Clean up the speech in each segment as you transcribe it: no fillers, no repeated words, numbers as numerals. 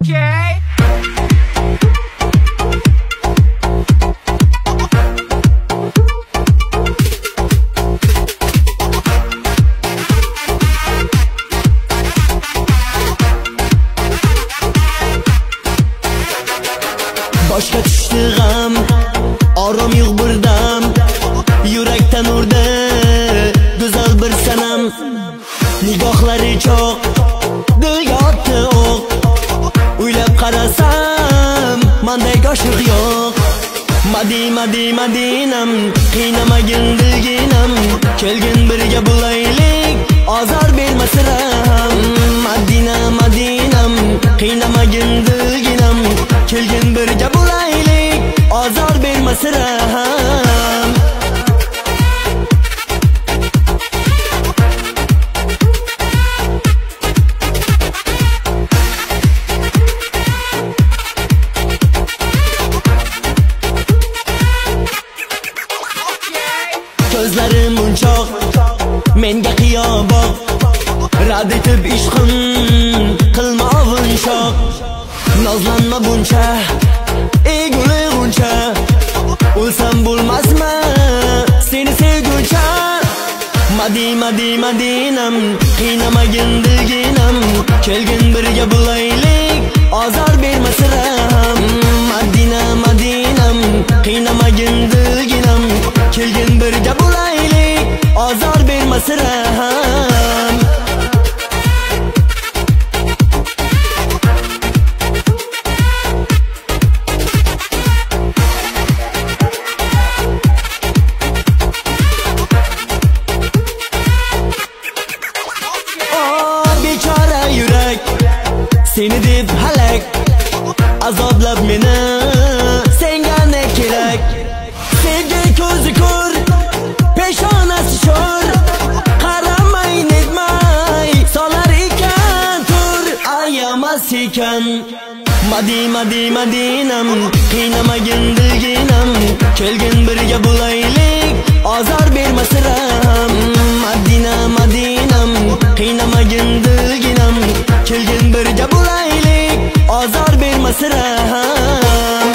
Okay. Boshga tushdi g'am, orom yo'q birdam, yurakdan urdi go'zal bir sanam. Nigohlari cho'q, yotdi o'q, o'ylab qarasam menday g'oshiq yo'q. Madinam, qiynamagin dilginam, kelgin birga bo'laylik, azor berma siram. Madinam, qiynamagin dilginam, kelgin birga bo'laylik, azor berma siram. Ko'zlarim munchoq, menga qiyo boq, rad etib ishqim qilma ovunchoq. Nozlanma buncha, egulg'uncha, o'lsam bo'lmasmi seni sevguncha. Madinam, qiynamagin dilginam, kelgin birga bo'laylik, azor berma siram. Madinam, qiynamagin dilginam, kelgin birga bo'laylik, azor berma siram. Bechora yurak seni deb halak, azoblab meni senga ne kerak. Sevgi ko'zi ko'r, peshonasi sho'r, qaramay netmay solar ekan tur, ayamas ekan. Madinam, qiynamagin dilginam, kelgin birga bo'laylik, azor berma siram. Madinam, qiynamagin dilginam, kelgin birga bo'laylik, azor berma siram.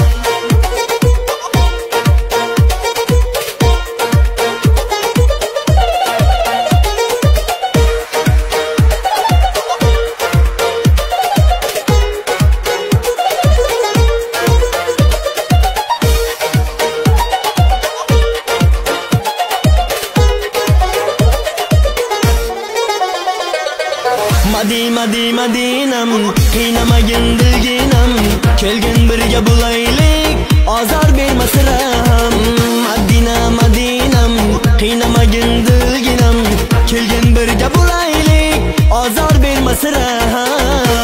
Madinam, qiynamagin dilginam, kelgin birga bo'laylik, azor berma siram. Madinam, qiynamagin dilginam, kelgin birga bo'laylik, azor berma siram.